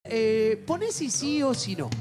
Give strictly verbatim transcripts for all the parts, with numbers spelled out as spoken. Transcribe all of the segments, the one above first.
Eh, poné si sí o si no.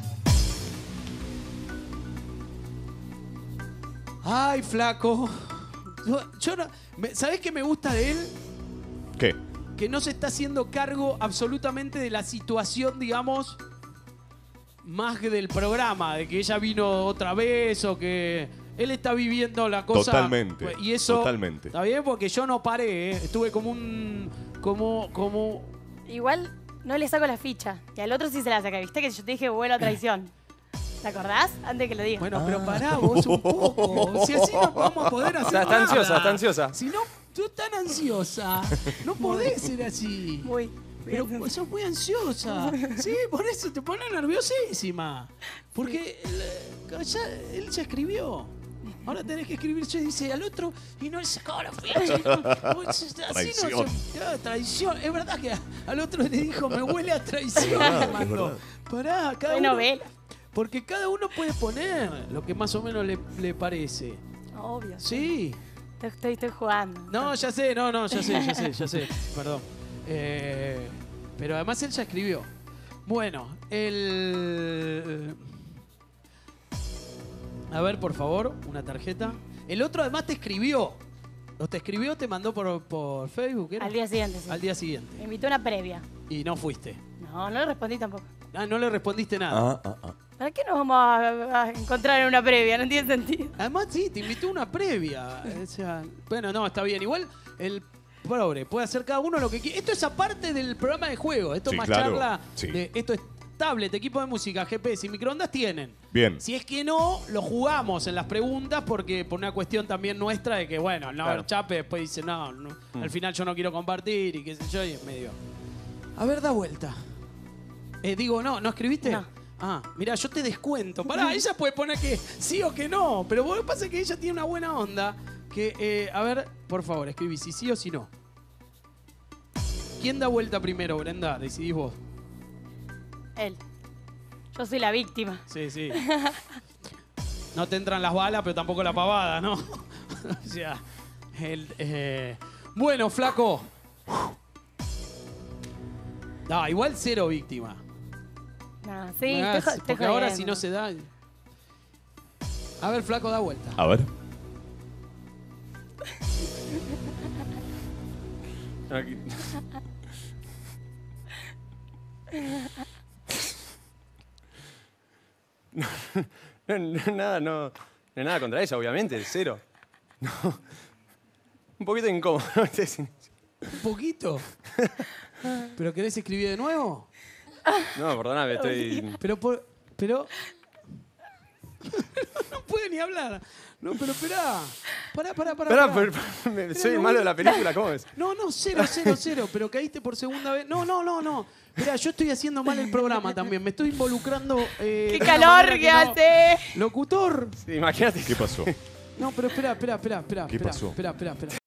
Ay, flaco. Yo, yo no, me, ¿sabés qué me gusta de él? ¿Qué? Que no se está haciendo cargo absolutamente de la situación, digamos, más que del programa, de que ella vino otra vez o que él está viviendo la cosa. Totalmente. Y eso Totalmente. está bien porque yo no paré, ¿eh? Estuve como un, como, como. Igual no le saco la ficha. Y al otro sí se la saca. ¿Viste que yo te dije vuelo a traición? ¿Te acordás? Antes que lo diga. Bueno, pero pará vos un poco. Si así no vamos a poder hacer O sea, está nada. ansiosa, está ansiosa. Si no, tú estás ansiosa. No podés ser así. Muy. Pero sos muy ansiosa. Sí, por eso te pone nerviosísima. Porque él ya, él ya escribió. Ahora tenés que escribir, yo dice al otro y no le sacaba la ficha. Así Traición. no se- ah, traición. Es verdad que al otro le dijo, me huele a traición. verdad, le es mandó. verdad. Pará, cada Fue uno. novela. Porque cada uno puede poner lo que más o menos le, le parece. Obvio. Sí. Estoy, estoy, estoy jugando. No, ya sé, no, no, ya sé, ya sé, ya sé. Perdón. Eh, pero además él ya escribió. Bueno, el... A ver, por favor, una tarjeta. El otro además te escribió. ¿O te escribió te mandó por, por Facebook? ¿Era? Al día siguiente, sí. Al día siguiente. Me invitó a una previa. Y no fuiste. No, no le respondí tampoco. Ah, no le respondiste nada. Ah, ah, ah. ¿Para qué nos vamos a, a encontrar en una previa? No tiene sentido. Además, sí, te invitó a una previa. O sea, bueno, no, está bien. Igual el pobre puede hacer cada uno lo que quiera. Esto es aparte del programa de juego. Esto Sí, es más claro. charla. Sí. De, esto es tablet, equipo de música, G P S y microondas tienen. Bien. Si es que no, lo jugamos en las preguntas porque por una cuestión también nuestra de que, bueno, no, Claro. el Chape después dice, no, no, al final yo no quiero compartir y qué sé yo, y es medio... A ver, da vuelta. Eh, digo, no, ¿no escribiste? No. Ah, mira, yo te descuento. Pará, ella puede poner que sí o que no, pero lo que pasa es que ella tiene una buena onda. Que, eh, a ver, por favor, escribí si sí o si no. ¿Quién da vuelta primero, Brenda? Decidís vos. Él. Yo soy la víctima. Sí, sí. No te entran las balas, pero tampoco la pavada, ¿no? O sea, el, eh, bueno, flaco. No, igual cero víctima. No, sí, No hagas, estoy, jo- estoy porque ahora si jodiendo. no se da... A ver, flaco, da vuelta. A ver. Aquí. No, no, no, nada, no, no hay nada contra ella, obviamente, cero. No. Un poquito incómodo, ¿no? Un poquito. ¿Pero querés escribir de nuevo? No, perdóname, estoy... Pero por... Pero... No puede ni hablar. No, pero esperá. Pará, pará, pará. Pará, pará. pero- me- soy el malo de la película, ¿cómo es? No, no, cero, cero, cero. Pero caíste por segunda vez. No, no, no, no. Esperá, yo estoy haciendo mal el programa también. Me estoy involucrando... eh, ¡Qué de una calor manera que no. hace! Locutor. Sí, imagínate. ¿Qué pasó? No, pero espera, espera, espera, espera. ¿Qué espera, pasó? Espera, espera, espera.